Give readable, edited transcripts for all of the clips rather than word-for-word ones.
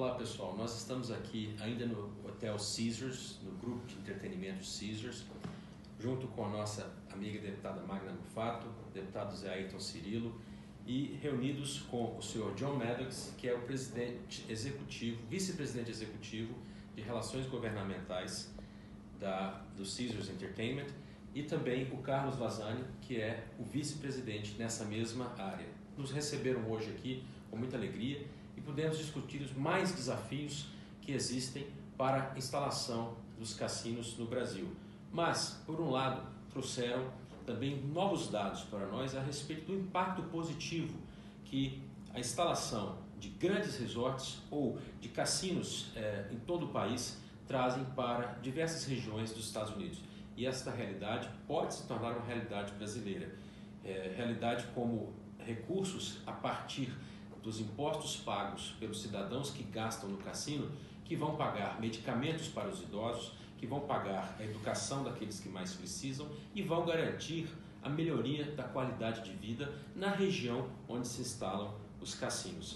Olá pessoal, nós estamos aqui ainda no Hotel Caesars, no grupo de entretenimento Caesars, junto com a nossa amiga deputada Magna Mufato, deputado Zé Ayrton Cirilo, e reunidos com o senhor John Maddox, que é o presidente executivo, vice-presidente executivo de Relações Governamentais do Caesars Entertainment, e também o Carlos Vazani, que é o vice-presidente nessa mesma área. Nos receberam hoje aqui com muita alegria e pudemos discutir os mais desafios que existem para a instalação dos cassinos no Brasil. Mas, por um lado, trouxeram também novos dados para nós a respeito do impacto positivo que a instalação de grandes resorts ou de cassinos em todo o país trazem para diversas regiões dos Estados Unidos. E esta realidade pode se tornar uma realidade brasileira. Realidade como recursos a partir dos impostos pagos pelos cidadãos que gastam no cassino, que vão pagar medicamentos para os idosos, que vão pagar a educação daqueles que mais precisam e vão garantir a melhoria da qualidade de vida na região onde se instalam os cassinos.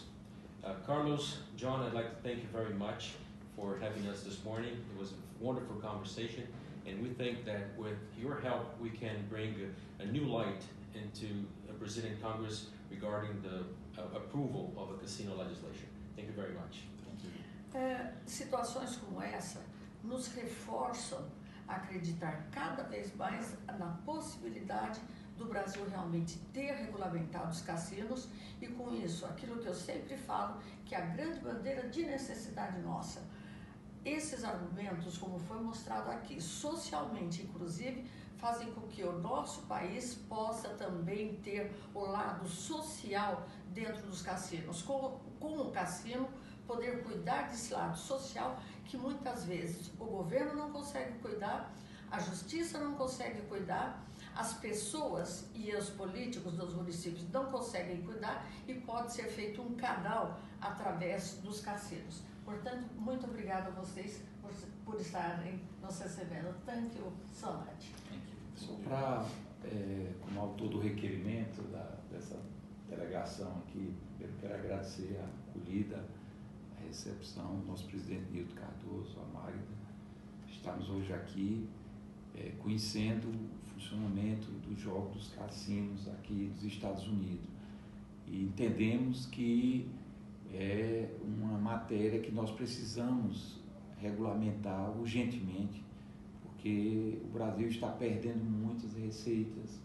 Carlos, John, I'd like to thank you very much for having us this morning. It was a wonderful conversation, and we think that with your help we can bring a new light into a Brazilian Congress regarding the approval of a casino legislation. Thank you very much. Thank you. Situações como essa nos reforçam a acreditar cada vez mais na possibilidade do Brasil realmente ter regulamentado os cassinos e com isso, aquilo que eu sempre falo, que é a grande bandeira de necessidade nossa. Esses argumentos, como foi mostrado aqui, socialmente inclusive, fazem com que o nosso país possa também ter o lado social dentro dos cassinos. Com o cassino, poder cuidar desse lado social que muitas vezes o governo não consegue cuidar, a justiça não consegue cuidar, as pessoas e os políticos dos municípios não conseguem cuidar e pode ser feito um canal através dos cassinos. Portanto, muito obrigada a vocês por estarem nos recebendo. Thank you so much. Só para, como autor do requerimento dessa delegação aqui, eu quero agradecer a acolhida, a recepção do nosso presidente Nilton Cardoso, a Magda. Estamos hoje aqui conhecendo o funcionamento dos jogos dos cassinos aqui dos Estados Unidos. E entendemos que é uma matéria que nós precisamos regulamentar urgentemente, porque o Brasil está perdendo muitas receitas,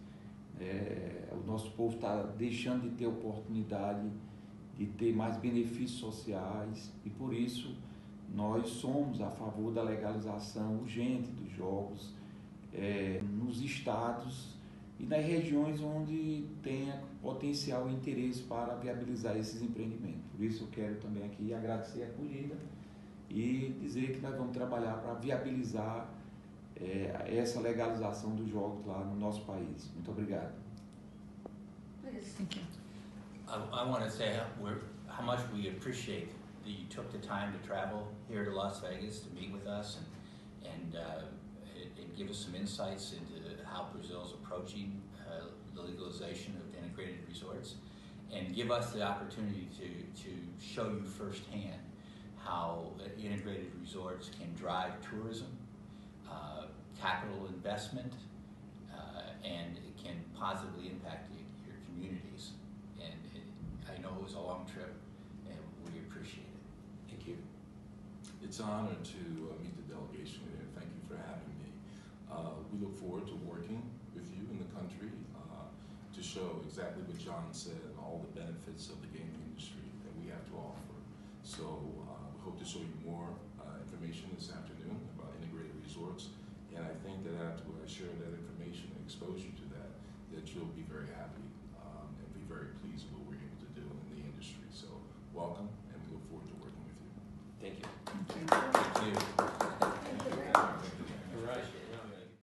o nosso povo está deixando de ter oportunidade de ter mais benefícios sociais e por isso nós somos a favor da legalização urgente dos jogos nos estados e nas regiões onde tenha potencial e interesse para viabilizar esses empreendimentos. Por isso eu quero também aqui agradecer a acolhida e dizer que nós vamos trabalhar para viabilizar essa legalização dos jogos lá no nosso país. Muito obrigado. Thank you. I want to say how much we appreciate that you took the time to travel here to Las Vegas to meet with us and give us some insights into how Brazil is approaching the legalization of integrated resorts, and give us the opportunity to show you firsthand how integrated resorts can drive tourism, capital investment, and it can positively impact your communities. And I know it was a long trip, and we appreciate it. Thank you. It's an honor to meet the delegation here. Thank you for having me. We look forward to working with you in the country to show exactly what John said and all the benefits of the gaming industry that we have to offer. So we hope to show you more information